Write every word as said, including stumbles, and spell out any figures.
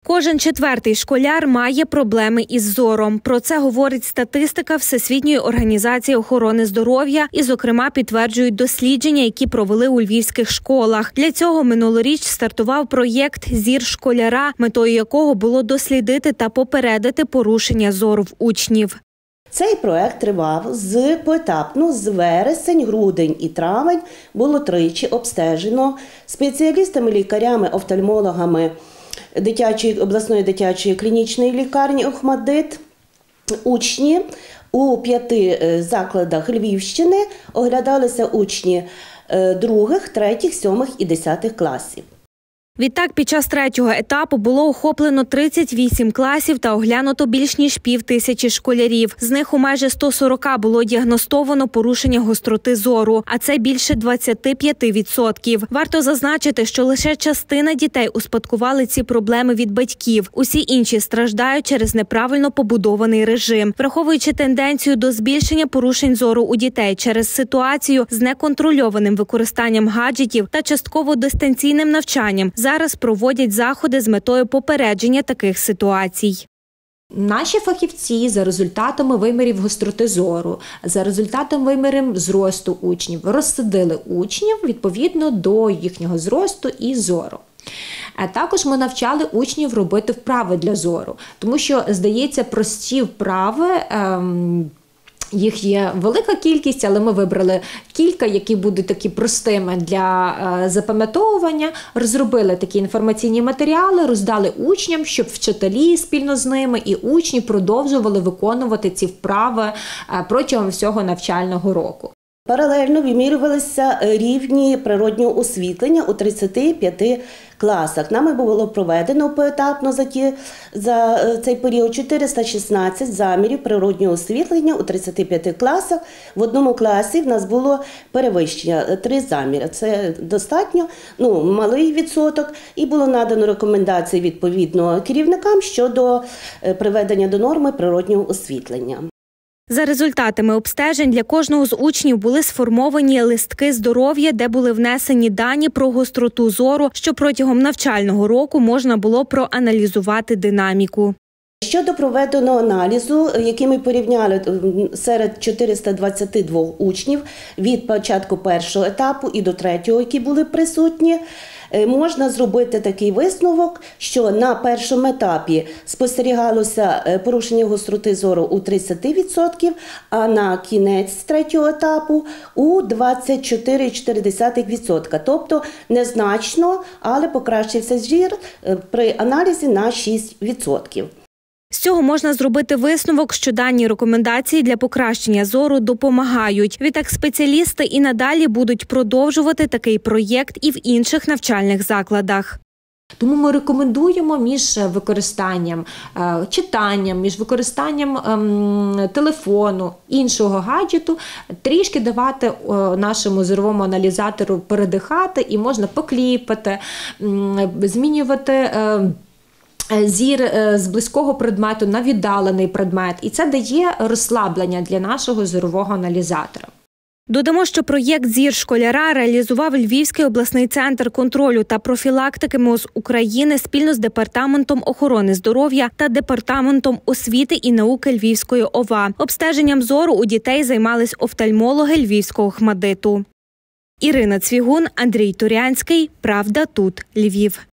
Кожен четвертий школяр має проблеми із зором. Про це говорить статистика Всесвітньої організації охорони здоров'я і, зокрема, підтверджують дослідження, які провели у львівських школах. Для цього минулоріч стартував проєкт «Зір школяра», метою якого було дослідити та попередити порушення зору в учнів. Цей проект тривав з поетапно, з вересень, грудень і травень було тричі обстежено спеціалістами, лікарями, офтальмологами дитячої, обласної дитячої клінічної лікарні «Охматдит». Учні у п'яти закладах Львівщини оглядалися учні других, третіх, сьомих і десятих класів. Відтак, під час третього етапу було охоплено тридцять вісім класів та оглянуто більш ніж пів тисячі школярів. З них у майже ста сорока було діагностовано порушення гостроти зору, а це більше двадцять п'ять відсотків. Варто зазначити, що лише частина дітей успадкували ці проблеми від батьків. Усі інші страждають через неправильно побудований режим. Враховуючи тенденцію до збільшення порушень зору у дітей через ситуацію з неконтрольованим використанням гаджетів та частково дистанційним навчанням, зараз проводять заходи з метою попередження таких ситуацій. Наші фахівці за результатами вимірів гостроти зору, за результатом вимірів зросту учнів, розсадили учнів відповідно до їхнього зросту і зору. А також ми навчали учнів робити вправи для зору, тому що, здається, прості вправи ем, їх є велика кількість, але ми вибрали кілька, які будуть такі простими для е, запам'ятовування, розробили такі інформаційні матеріали, роздали учням, щоб вчителі спільно з ними і учні продовжували виконувати ці вправи е, протягом всього навчального року. Паралельно вимірювалися рівні природнього освітлення у тридцяти п'яти класах. Нами було проведено поетапно за, ті, за цей період чотириста шістнадцять замірів природнього освітлення у тридцяти п'яти класах. В одному класі в нас було перевищення три заміри. Це достатньо ну, малий відсоток, і було надано рекомендації відповідно керівникам щодо приведення до норми природнього освітлення. За результатами обстежень для кожного з учнів були сформовані листки здоров'я, де були внесені дані про гостроту зору, що протягом навчального року можна було проаналізувати динаміку. Щодо проведеного аналізу, який ми порівняли серед чотирьохсот двадцяти двох учнів від початку першого етапу і до третього, які були присутні, можна зробити такий висновок, що на першому етапі спостерігалося порушення гостроти зору у тридцять відсотків, а на кінець третього етапу у двадцять чотири цілих чотири десятих відсотка. Тобто незначно, але покращився зір при аналізі на шість відсотків. З цього можна зробити висновок, що дані рекомендації для покращення зору допомагають. Відтак спеціалісти і надалі будуть продовжувати такий проєкт і в інших навчальних закладах. Тому ми рекомендуємо між використанням е, читанням, між використанням е, телефону, іншого гаджету, трішки давати е, нашому зоровому аналізатору передихати, і можна покліпати, е, змінювати е, зір з близького предмету на віддалений предмет. І це дає розслаблення для нашого зорового аналізатора. Додамо, що проєкт «Зір школяра» реалізував Львівський обласний центр контролю та профілактики МОЗ України спільно з Департаментом охорони здоров'я та Департаментом освіти і науки Львівської ОВА. Обстеженням зору у дітей займались офтальмологи Львівського «Охматдиту». Ірина Цвігун, Андрій Турянський. Правда тут. Львів.